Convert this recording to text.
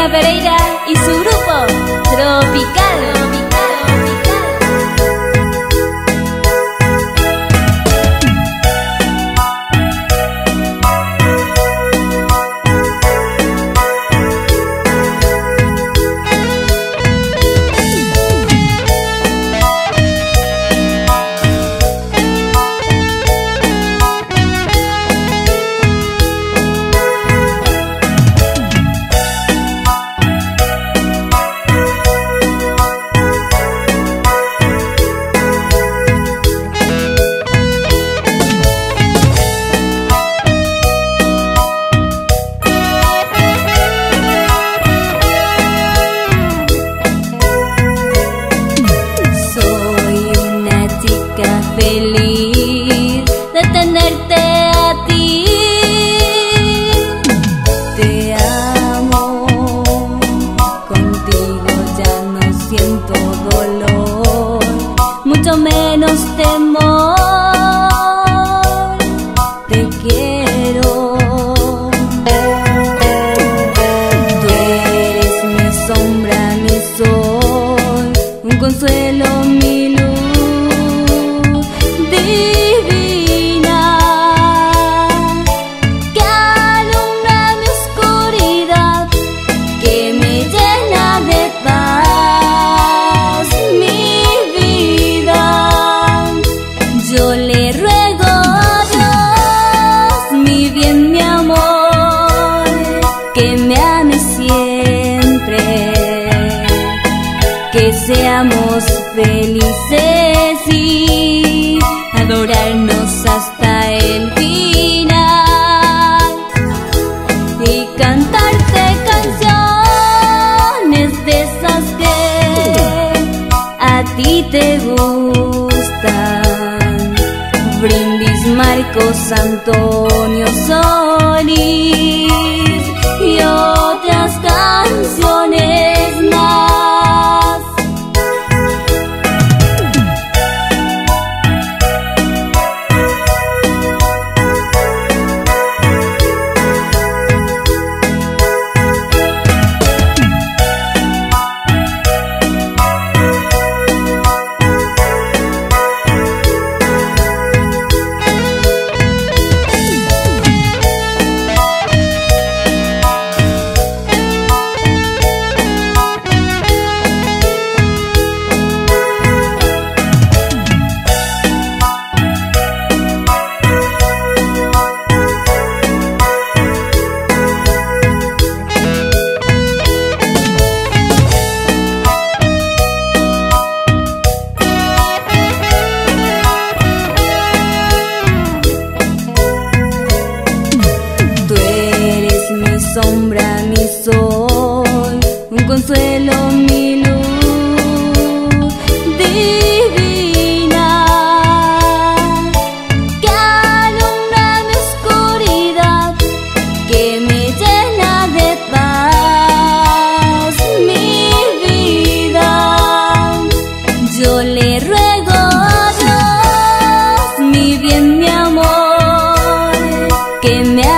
Karina Pereira y su grupo Tropical. Feliz de tenerte a ti. Te amo, contigo ya no siento dolor, mucho menos temor. Te quiero, tú eres mi sombra, mi sol, un consuelo, mi luz divina, que alumbra mi oscuridad, que me llena de paz mi vida. Yo le ruego a Dios, mi bien, mi amor, que me ame siempre, que seamos felices y adorarnos hasta el final, y cantarte canciones de esas que a ti te gustan. Brindis, Marcos Antonio Solís y otras canciones más. Sombra, mi sol, un consuelo, mi luz divina, que alumbra mi oscuridad, que me llena de paz mi vida. Yo le ruego a Dios, mi bien, mi amor, que me